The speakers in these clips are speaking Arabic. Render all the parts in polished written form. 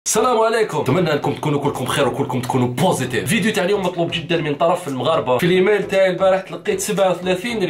السلام عليكم، اتمنى انكم تكونوا كلكم بخير وكلكم تكونوا بوزيتيف. فيديو تاع اليوم مطلوب جدا من طرف المغاربه. في الايميل تاعي البارح تلقيت 37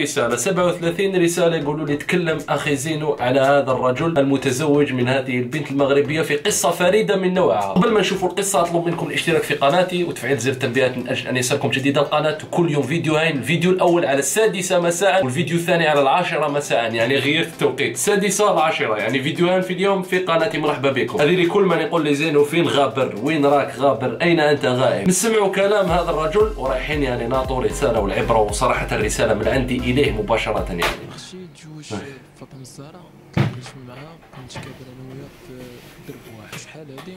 رساله يقولوا لي تكلم اخي زينو على هذا الرجل المتزوج من هذه البنت المغربيه في قصه فريده من نوعها. قبل ما نشوفوا القصه اطلب منكم الاشتراك في قناتي وتفعيل زر التنبيهات من اجل ان يصلكم جديد القناه، وكل يوم فيديوهين. الفيديو الاول على 6 مساء والفيديو الثاني على 10 مساء، يعني غيرت التوقيت 6 ل 10، يعني فيديوهين في اليوم في قناتي. مرحبا بكم. هذه لكل من يقول لي زينو فين غابر؟ وين راك غابر؟ أين أنت غائب؟ نسمعوا كلام هذا الرجل ورايحين يعني نعطوا رسالة والعبرة، وصراحة الرسالة من عندي إليه مباشرة. يعني خشيت تزوج فاطمة الزهراء، تلاقيت معها، كنت كابر أنا وياها في درب واحد. شحال هادي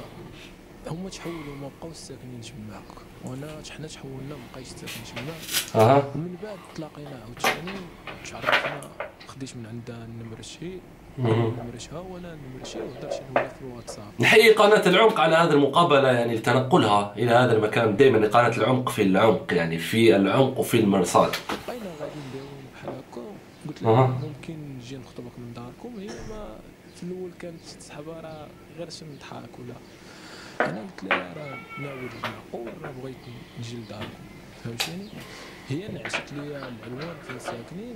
ما هما تحولوا ما بقاوش ساكنين تماك، وانا حنا تحولنا ما بقيتش ساكن تماك. ومن بعد تلاقينا عاوتاني تعرفنا، خديت من عندها النمرشي نمرشها وانا نمرشي وهضرت انا وياها في الواتساب. نحيي قناة العمق على هذه المقابلة، يعني لتنقلها إلى هذا المكان. دائما قناة العمق في العمق، يعني في العمق وفي المرصاد. بقينا غادي نداويو بحال هكا، قلت لها ممكن نجي نخطبك من داركم. هي ما في الاول كانت تسحبها راه غير شي نضحك ولا. انا قلت لها راه ناوي معقول، راه بغيت نجي لداركم، فهمتيني. هي نعشت لي العنوان فين ساكنين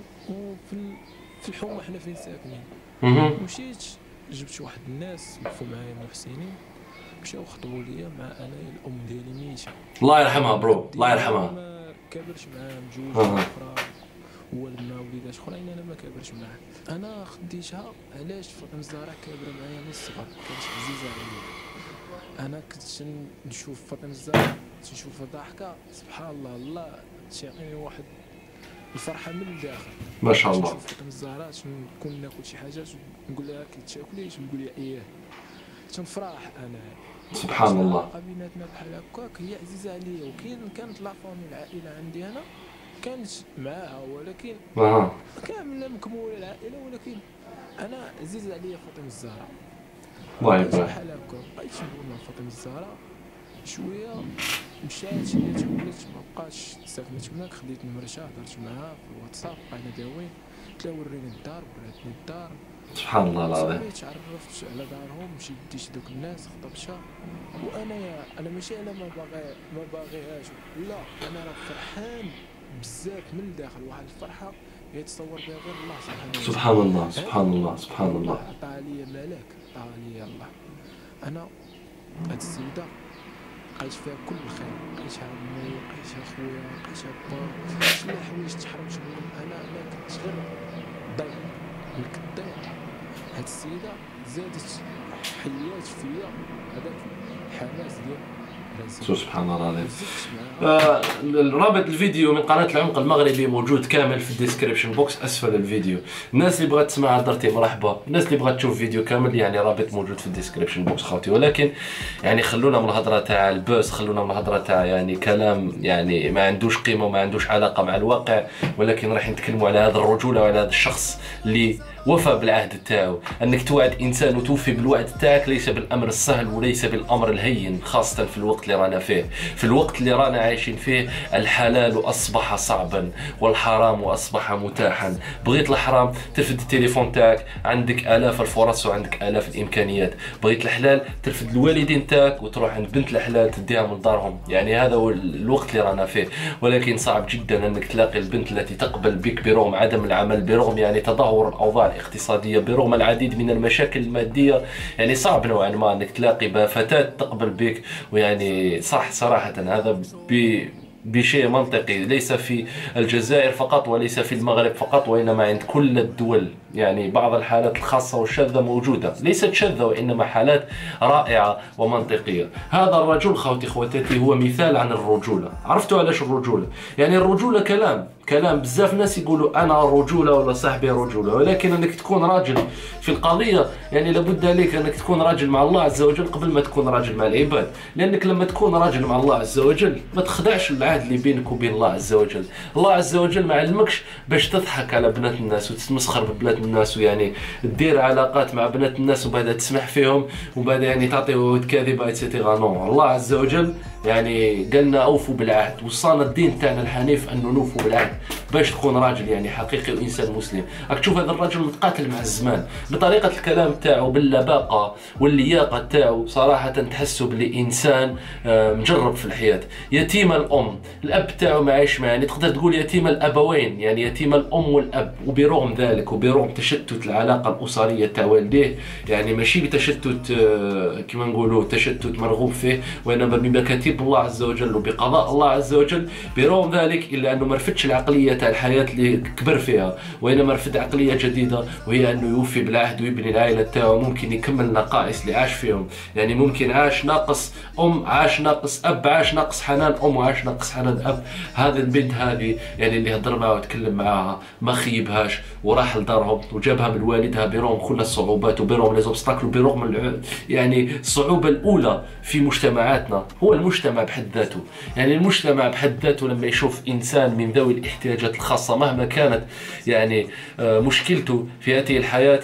وفي الحومه حنا فين ساكنين. مشيت جبت واحد الناس وقفوا معايا محسنين، مشاو خطبوا لي مع انا الام ديالي ميته، الله يرحمها برو، الله يرحمها. ما كابرش معاها، مجوجه اخرى والدنا وليدات اخرين، انا ما كابرش معاها. انا خديتها علاش؟ فاطمه الزهراء كابره معايا من الصغر، كانت عزيزه عليا. انا كنت نشوف فاطمه الزهراء تنشوفها ضاحكه، سبحان الله، الله تيعطيني واحد الفرحه من الداخل. ما شاء الله. نشوف فاطمه الزهراء نكون ناكل شي حاجات نقول لها كي تاكليش، نقول لها اياه، تنفرح انا. سبحان الله. بيناتنا بحال هكاك، هي عزيزه عليا. كانت لا فامي العائله عندي انا كانت معاها، ولكن كامله مكموله العائله، ولكن انا عزيز عليا فاطمه الزهراء. الله يبارك. بحال هكا بقيت نقول مع فاطمه الزهراء شويه، مشات هي تولات ما بقاش ساكنه تماك. خديت نمرتها، هضرت معاها في الواتساب، بقينا داويين. قلت لها وريني الدار، وراتني الدار. سبحان الله العظيم. تعرفت على دارهم، مشيت ديت دوك الناس، خطبتها. وانا ماشي انا ما باغيهاش، لا، انا راه فرحان بزاف من الداخل، واحد الفرحه يتصور بها غير الله سبحان الله. سبحان الله. سبحان الله. عطاها لي ملاك، عطاها لي الله. انا هاد السيده لقيت فيها كل الخير، لقيتها امي، لقيتها خويا، لقيتها با، شنو حوايج تحرمت منهم. انا ما كنتش غير ضيع من كداير. هاد السيده زادت حيات فيا هذاك الحماس ديال سبحان الله العظيم. رابط الفيديو من قناة العمق المغربي موجود كامل في الديسكريبشن بوكس اسفل الفيديو. الناس اللي بغات تسمع هضرتي مرحبا، الناس اللي بغات تشوف فيديو كامل يعني رابط موجود في الديسكريبشن بوكس خوتي. ولكن يعني خلونا من الهضره تاع البوس، خلونا من الهضره تاع يعني كلام يعني ما عندوش قيمه وما عندوش علاقه مع الواقع، ولكن راح نتكلموا على هذا الرجوله وعلى هذا الشخص اللي وفى بالعهد تاعو. انك توعد انسان وتوفي بالوعد تاعك ليس بالامر السهل وليس بالامر الهين، خاصه في الوقت اللي رانا فيه. في الوقت اللي رانا عايشين فيه الحلال اصبح صعبا والحرام اصبح متاحا. بغيت الحرام ترفد التليفون تاعك، عندك الاف الفرص وعندك الاف الامكانيات. بغيت الحلال ترفد الوالدين تاعك وتروح عند بنت الحلال تديها من دارهم. يعني هذا هو الوقت اللي رانا فيه. ولكن صعب جدا انك تلاقي البنت التي تقبل بك برغم عدم العمل، برغم يعني تدهور الاوضاع الاقتصاديه، برغم العديد من المشاكل الماديه. يعني صعب نوعا ما انك تلاقي فتاه تقبل بك. ويعني صح صراحه هذا بشيء منطقي، ليس في الجزائر فقط وليس في المغرب فقط، وإنما عند كل الدول. يعني بعض الحالات الخاصة والشاذة موجودة، ليست شاذة وإنما حالات رائعة ومنطقية. هذا الرجل خوتي خواتاتي هو مثال عن الرجولة. عرفتوا علاش الرجولة؟ يعني الرجولة كلام بزاف ناس يقولوا أنا رجولة ولا صاحبي رجولة، ولكن أنك تكون راجل في القضية يعني لابد عليك أنك تكون راجل مع الله عز وجل قبل ما تكون راجل مع العباد. لأنك لما تكون راجل مع الله عز وجل ما تخدعش العهد اللي بينك وبين الله عز وجل. الله عز وجل ما علمكش باش تضحك على بنات الناس وتتمسخر ببنات الناس، ويعني تدير علاقات مع بنات الناس وبعدها تسمح فيهم وبعدها يعني تعطي وعود كاذبة ايتترا. نو، الله عز وجل يعني قالنا اوفوا بالعهد، وصانا الدين تاعنا الحنيف انه نوفوا بالعهد باش تكون راجل يعني حقيقي وانسان مسلم. راك تشوف هذا الرجل متقاتل مع الزمان بطريقه الكلام تاعو، باللباقه واللياقه تاعو، صراحه تحسه بلي انسان مجرب في الحياه. يتيم الام، الاب تاعو ما عايش معاه، يعني تقدر تقول يتيم الابوين، يعني يتيم الام والاب. وبرغم ذلك وبرغم تشتت العلاقه الاسريه تاع والديه، يعني ماشي بتشتت كما نقولوا تشتت مرغوب فيه، وانما بمكاتب الله عز وجل وبقضاء الله عز وجل. برغم ذلك الا انه ما رفدش العقليه تاع الحياه اللي كبر فيها، وانما رفد عقليه جديده، وهي انه يوفي بالعهد ويبني العائله تاعو. ممكن يكمل النقائص اللي عاش فيهم، يعني ممكن عاش ناقص ام، عاش ناقص اب، عاش ناقص حنان ام، وعاش ناقص حنان اب. هذه البنت هذه يعني اللي هضر معها وتكلم معها ما خيبهاش، وراح لدارهم وجابها من والدها برغم كل الصعوبات وبرغم ليزوبستاكل وبرغم يعني الصعوبه الاولى في مجتمعاتنا هو المجتمع بحد ذاته. يعني المجتمع بحد ذاته لما يشوف انسان من ذوي الاحتياجات الخاصه مهما كانت يعني مشكلته في هذه الحياه،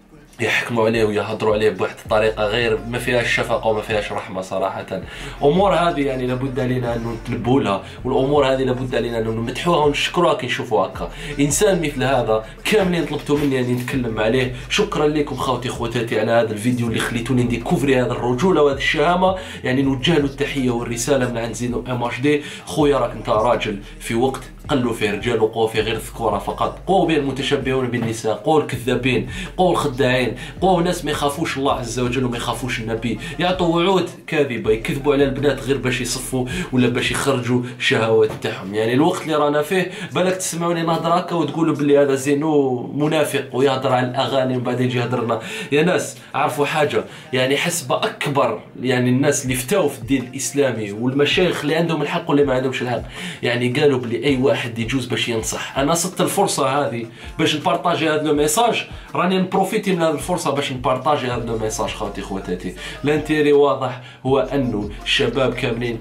يحكموا عليه ويهضروا عليه بواحد الطريقه غير ما فيهاش شفقه وما فيهاش رحمه صراحه. امور هذه يعني لابد علينا انه نتلبوا لها، والامور هذه لابد علينا انه نمدحوها ونشكروها كي نشوفوا هكا انسان مثل هذا. كاملين طلبتوا مني اني نتكلم عليه. شكرا لكم خوتي خواتاتي على هذا الفيديو اللي خليتوني نديكوفري هذا الرجوله وهذه الشهامه، يعني نوجه له التحيه والرساله من عند زينو ام اتش دي. خويا راك انت راجل في وقت قلوا فيه رجال وقوا فيه غير الذكوره فقط، قوا به المتشبهون بالنساء، قوا الكذابين، قوا الخداعين، قوا ناس ما يخافوش الله عز وجل وما يخافوش النبي، يعطوا وعود كاذبه يكذبوا على البنات غير باش يصفوا ولا باش يخرجوا الشهوات تاعهم. يعني الوقت اللي رانا فيه بالك تسمعوني نهضر هكا وتقولوا باللي هذا زينو منافق ويهضر على الاغاني ومن بعد يجي يهضرنا. يا ناس عرفوا حاجه، يعني حسب اكبر يعني الناس اللي فتاوا في الدين الاسلامي والمشايخ اللي عندهم الحق واللي ما عندهمش الحق، يعني قالوا بلي اي واحد يجوز باش ينصح. انا صدت الفرصه هذه باش نبارطاجي هذا لو ميساج، راني نبروفيتي من هذه الفرصه باش نبارطاجي هذا لو ميساج خوتي خواتاتي. الانتيري واضح هو انه الشباب كاملين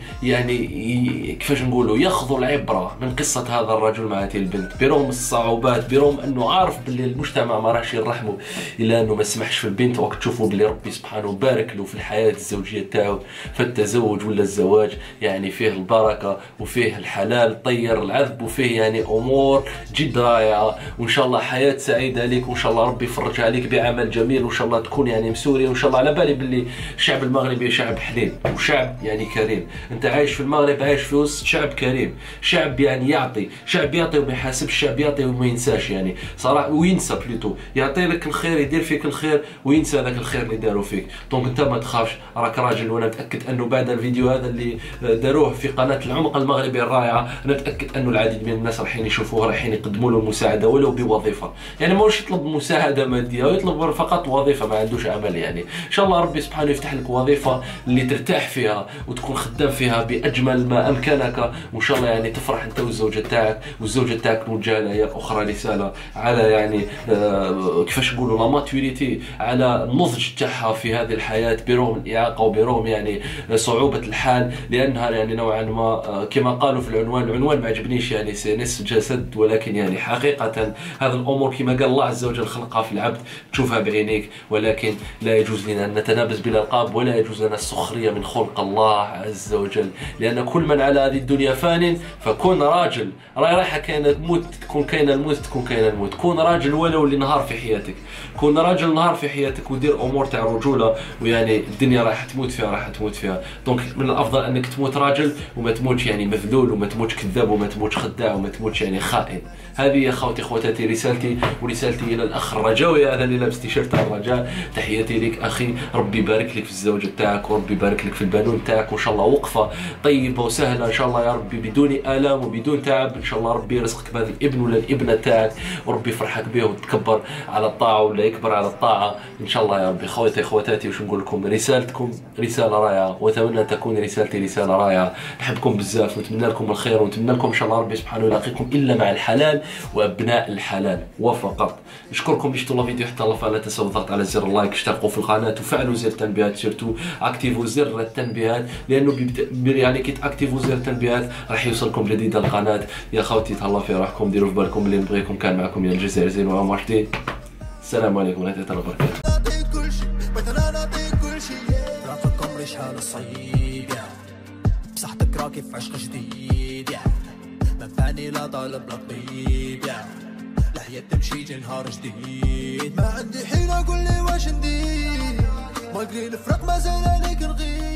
يعني كيفاش نقولوا ياخذوا العبره من قصه هذا الرجل مع هذه البنت، برغم الصعوبات، برغم انه عارف باللي المجتمع ما راحش يرحمه، الا انه ما سمحش في البنت. وراك تشوفوا باللي ربي سبحانه بارك له في الحياه الزوجيه تاعو، فالتزوج ولا الزواج يعني فيه البركه وفيه الحلال طير العذب، وفيه يعني امور جد رائعه. وان شاء الله حياه سعيده لك، وان شاء الله ربي يفرجها عليك بعمل جميل، وان شاء الله تكون يعني مسوري. وان شاء الله على بالي باللي الشعب المغربي شعب حليم وشعب يعني كريم. انت عايش في المغرب، عايش في وسط شعب كريم، شعب يعني يعطي، شعب يعطي وما يحاسبش، الشعب يعطي وما ينساش يعني صراحه، وينسى بلوتو، يعطي لك الخير يدير فيك الخير وينسى ذاك الخير اللي داروا فيك. دونك انت ما تخافش، راك راجل. وانا متاكد انه بعد الفيديو هذا اللي داروه في قناه العمق المغربي الرائعه، انا متاكد انه العديد من الناس رايحين يشوفوه، رايحين يقدموا له المساعده ولو بوظيفه. يعني ماهوش يطلب مساعده ماديه، ويطلب فقط وظيفه، ما عندوش عمل. يعني ان شاء الله ربي سبحانه يفتح لك وظيفه اللي ترتاح فيها وتكون خدام فيها باجمل ما امكنك، وان شاء الله يعني تفرح انت والزوجه تاعك. والزوجه تاعك موجهه لها هي اخرى رساله على يعني كيفاش نقولوا لا ماتوريتي، على النضج تاعها في هذه الحياه برغم الاعاقه وبرغم يعني صعوبه الحال، لانها يعني نوعا ما كما قالوا في العنوان ما عجبنيش، يعني نصف جسد، ولكن يعني حقيقه هذه الامور كما قال الله عز وجل خلقها في العبد تشوفها بعينيك، ولكن لا يجوز لنا ان نتنابز بالالقاب، ولا يجوز لنا السخريه من خلق الله عز وجل، لان كل من على هذه الدنيا فان، فكون راجل. رايحه كاينه تموت، تكون كاينه الموت، تكون كاينه الموت. كون راجل ولو لنهار في حياتك، كون راجل نهار في حياتك ودير امور تاع رجوله، ويعني الدنيا راح تموت فيها، راح تموت فيها. دونك من الافضل انك تموت راجل وما تموتش يعني مذلول، وما تموتش كذاب، وما تموتش خداع، وما تموتش يعني خائن. هذه يا خوتي خواتاتي رسالتي، ورسالتي الى الاخ الرجاوي هذا اللي لابس تيشيرت الرجاء. تحياتي لك اخي، ربي يبارك لك في الزوجه تاعك، وربي يبارك لك في البنون تاعك، وان شاء الله وقفه طيبه وسهله ان شاء الله يا ربي بدون الام وبدون تعب. ان شاء الله ربي يرزقك بهذا الابن ولا الابنه تاعك، وربي يفرحك به وتكبر على الطاعه ولا يكبر على الطاعه ان شاء الله يا ربي. خواتي خواتاتي وش نقول لكم، رسالتكم رساله رائعه، واتمنى ان تكون رسالتي رساله رائعه. نحبكم بزاف ونتمنى لكم الخير، ونتمنى لكم ان شاء الله ربي سبحانه يلاقيكم الا مع الحلال وابناء الحلال وفقط. نشكركم اللي شفتوا الفيديو حتى الله، لا تنسوا الضغط على زر اللايك، اشتركوا في القناه وفعلوا زر التنبيهات، سيرتو اكتيفوا زر التنبيهات، لانه يعني كي تاكتيفوا زر التنبيهات راح يوصلكم جديد القناه. يا خوتي تهلاو في روحكم، ديروا في بالكم اللي نبغيكم. كان معكم من الجزائر زينو ام اتش دي. السلام عليكم ورحمه الله وبركاته. بصحتك راكي في عشق جديد ما فاني لا طالب لا طبيب الحياة تمشي جي نهار جديد ما عندي حين اقول لي واش ندير مالغري الفرق مازال عليك نغير